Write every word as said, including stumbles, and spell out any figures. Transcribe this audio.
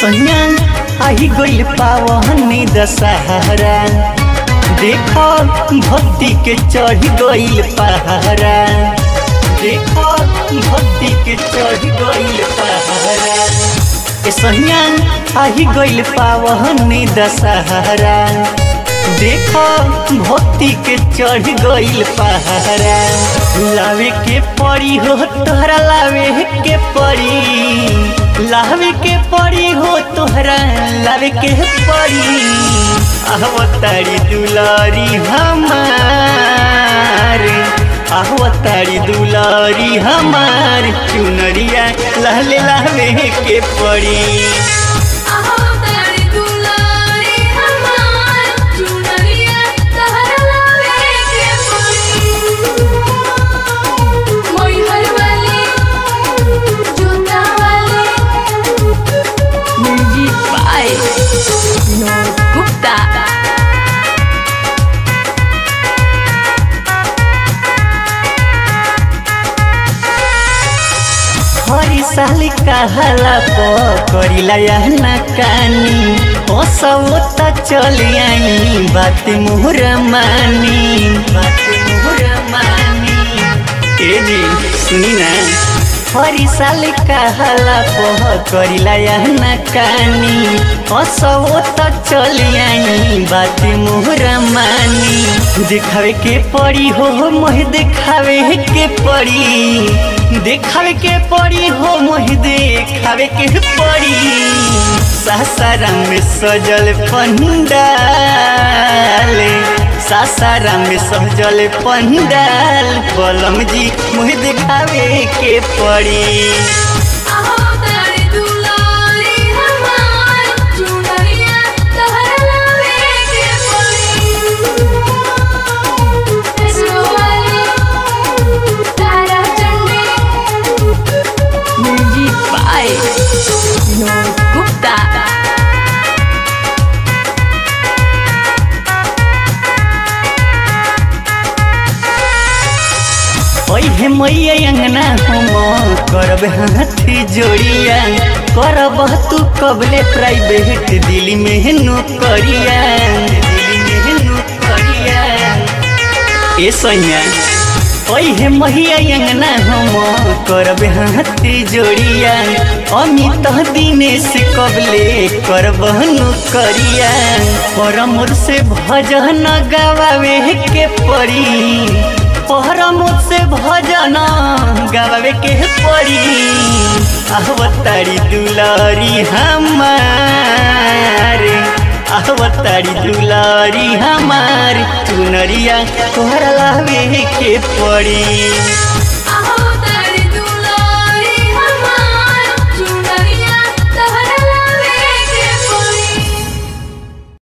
सैया आई गइल पावनी दशहरा, देखो भक्ति के चढ़ गइल पहाड़ा, देखो भक्ति के चढ़ गइल पहाड़ा। सैया आई गइल पावनी दशहरा, देखो भक्ति के चढ़ गइल पहाड़ा। लावे के पड़ी हो तोहरा, लावे के पड़ी, लावे के पड़ी हो तोहरा, लावे के पड़ी। अवतारी दुलारी हमार, अवतारी दुलारी हमार, चुनरिया लहले लावे के पड़ी। हरी साल कहला करिला ना कानी, ओ सब चल आई बात मोहर मानी, बात मोहर मानी। ए जी सुनी ना, हरी साल कहला करिला ना कानी, ओ सब चल आई बात मोहर मानी। दिखावे के पड़ी हो मोह, दिखावे के पड़ी, देखावे के पड़ी हो मोह, देखावे के पड़ी। सासाराम में सजल पंडाल, सासाराम में सजल पंडाल, बलम जी मोह देखावे के पड़ी। ओहे मैया अंगना हम करब हाथ जोड़िया, करब तू कबले प्राइवेट दिल्ली में नौकरिया, दिल्ली में नौकरिया। ए सैया ओहे मैया अंगना हम करब हाथ जोड़िया, अमित दिनेश कबले करब नौकरिया। पर मोर से भजन गवावे के पड़ी, पहरा मुझसे भजन गावे के पड़ी। अवतारी दुलारी हमार, अवतारी दुलारी हमार, चुनरिया तोहरा लावे के पड़ी।